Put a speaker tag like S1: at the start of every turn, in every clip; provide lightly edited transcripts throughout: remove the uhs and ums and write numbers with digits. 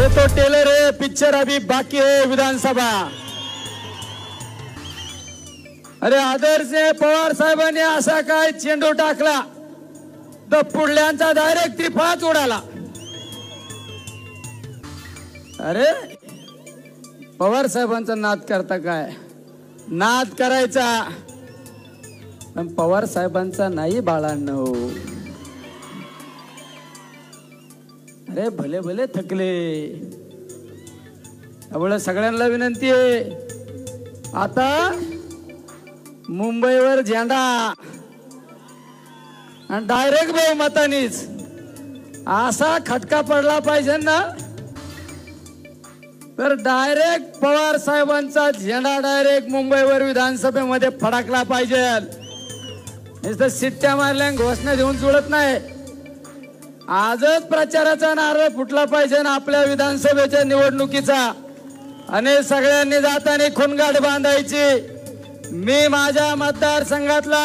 S1: तो टेलर है, पिक्चर अभी बाकी है विधानसभा। अरे आदर्श पवार साहेबांनी असा काय चेंडू टाकला तर पुढल्यांचा डायरेक्ट त्रिफळाच उडाला। अरे पवार साहेबांचा नाद करता काय, नाद करायचा पण पवार साहेबांचा नाही बाळांनो। अरे भले भले थकले, त्यामुळे सगळ्यांना विनंती आहे, आता मुंबईवर झेंडा आणि डायरेक्ट बहुमतानीच असा खटका पडला पाहिजे ना, तर डायरेक्ट पवार साहेबांचा झेंडा डायरेक्ट मुंबईवर विधानसभेमध्ये फडकला पाहिजे। नुसतं शिट्ट्या मारल्या घोषणा देऊन जुळत नाही, आजच प्रचाराचा नारळ फुटला पाहिजे ना आपल्या विधानसभेच्या निवडणुकीचा। आणि सगळ्यांनी जाताना खुणगाठ बांधायची, मी माझ्या मतदारसंघातला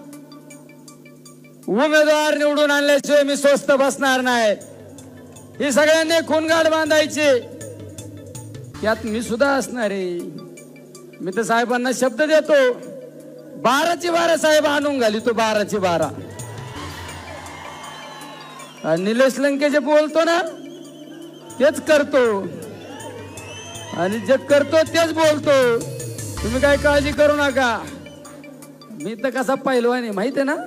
S1: उमेदवार निवडून आणल्याशिवाय मी स्वस्थ बसणार नाही, ही सगळ्यांनी खुणगाठ बांधायची। यात मी सुद्धा असणार आहे। मी तर साहेबांना शब्द देतो, 12ची 12 साहेब आणून घालितो, 12ची 12। निलेश लंके जे बोलतो ना तेच करतो, आणि जे करतो तेच बोलतो। तुम्ही काय काळजी करू नका, मी तर कसा पैलवान आहे माहिती आहे ना।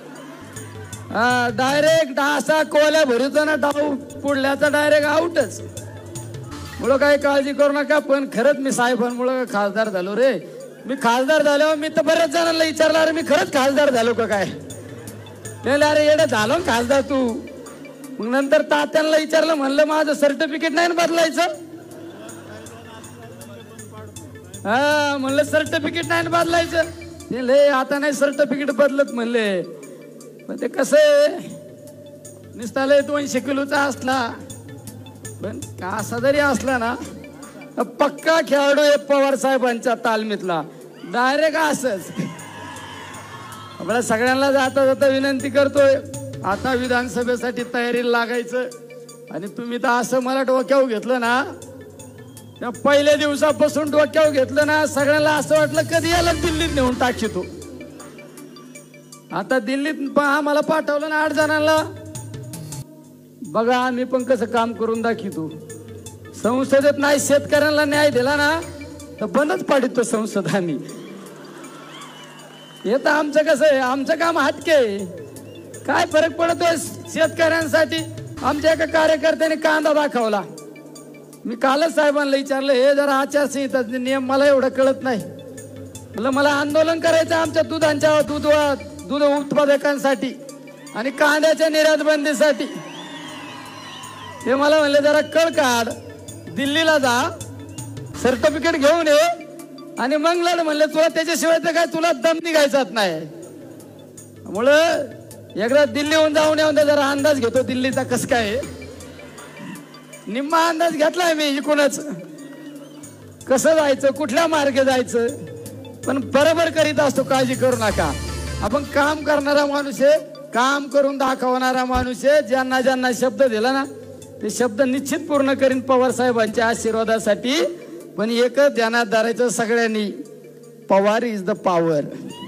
S1: डायरेक्ट असा कोल्या भरतो ना डाव पुढल्याचा डायरेक्ट आउटच, मुळे काय काळजी करू नका। पण खरंच मी साहेबांमुळे खासदार झालो रे। मी खासदार झालो, मी तर बऱ्याच जणांना विचारलं, अरे मी खरंच खासदार झालो का काय, त्याला अरे येडा झालो खासदार तू। मग नंतर तात्यांना विचारलं, म्हणलं माझं सर्टिफिकेट नाही बदलायचं, हा म्हणलं सर्टिफिकेट नाही बदलायचं, ते लय आता नाही सर्टिफिकेट बदलत म्हणले। पण ते कसं आहे, नुसता लय 200 किलोचा असला पण असा जरी असला ना पक्का खेळाडू आहे पवार साहेबांच्या तालमीतला, डायरेक्ट असंच। आपल्या सगळ्यांना जाता जाता विनंती करतोय, आता विधानसभेसाठी तयारीला लागायचं। आणि तुम्ही तर असं मला डोक्यावर घेतलं ना, त्या पहिल्या दिवसापासून डोक्यावर घेतलं ना, सगळ्यांना असं वाटलं कधी याला दिल्लीत नेऊन टाकतो। आता दिल्लीत आम्हाला पाठवलं ना 8 जणांना, बघा आम्ही पण कसं काम करून दाखवतो। संसदेत नाही शेतकऱ्यांना न्याय दिला ना तर बंदच पाडतो संसद आम्ही। हे तर आमचं कसं आहे, आमचं काम हटके, काय फरक पडतोय शेतकऱ्यांसाठी। आमच्या एका कार्यकर्त्याने कांदा दाखवला, मी कालच साहेबांना विचारलं, हे जरा आचारसंहिता नियम मला एवढं कळत नाही, म्हणलं मला आंदोलन करायचं आमच्या दूध उत्पादकांसाठी आणि कांद्याच्या निर्यात बंदीसाठी। ते मला म्हणले जरा कळ काढ, दिल्लीला जा, सर्टिफिकेट घेऊन ये आणि मग लढ। म्हणले तुला त्याच्याशिवाय तर काय तुला दम निघायचाच नाही, त्यामुळं एकदा दिल्लीहून जाऊन येऊन जरा अंदाज घेतो दिल्लीचा कस काय। निम्मा अंदाज घेतलाय मी इकूनच, कसं जायचं कुठल्या मार्गे जायचं, पण बरोबर करीत असतो, काळजी करू नका। आपण काम करणारा माणूस आहे, काम करून दाखवणारा माणूस आहे। ज्यांना ज्यांना शब्द दिला ना ते शब्द निश्चित पूर्ण करीन पवार साहेबांच्या आशीर्वादासाठी। पण एकच ध्यानात धरायचं सगळ्यांनी, पवार इज द पॉवर।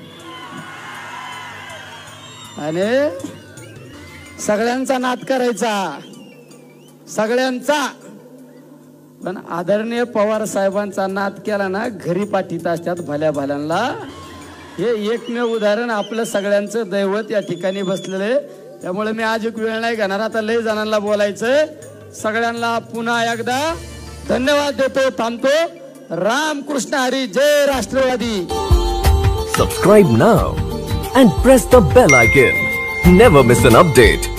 S1: आणि सगळ्यांचा नाद करायचा, सगळ्यांचा। पण आदरणीय पवार साहेबांचा नाद केला ना घरी पाठीत असतात भल्या भल्यांना। हे एकमेव उदाहरण आपलं सगळ्यांचं दैवत या ठिकाणी बसलेले। त्यामुळे मी आज एक वेळ नाही घेणार, आता लय जणांना बोलायचं। सगळ्यांना पुन्हा एकदा धन्यवाद देतो, थांबतो। रामकृष्ण हरी, जय Rashtrawadi.
S2: Subscribe now and press the bell icon. Never miss an update.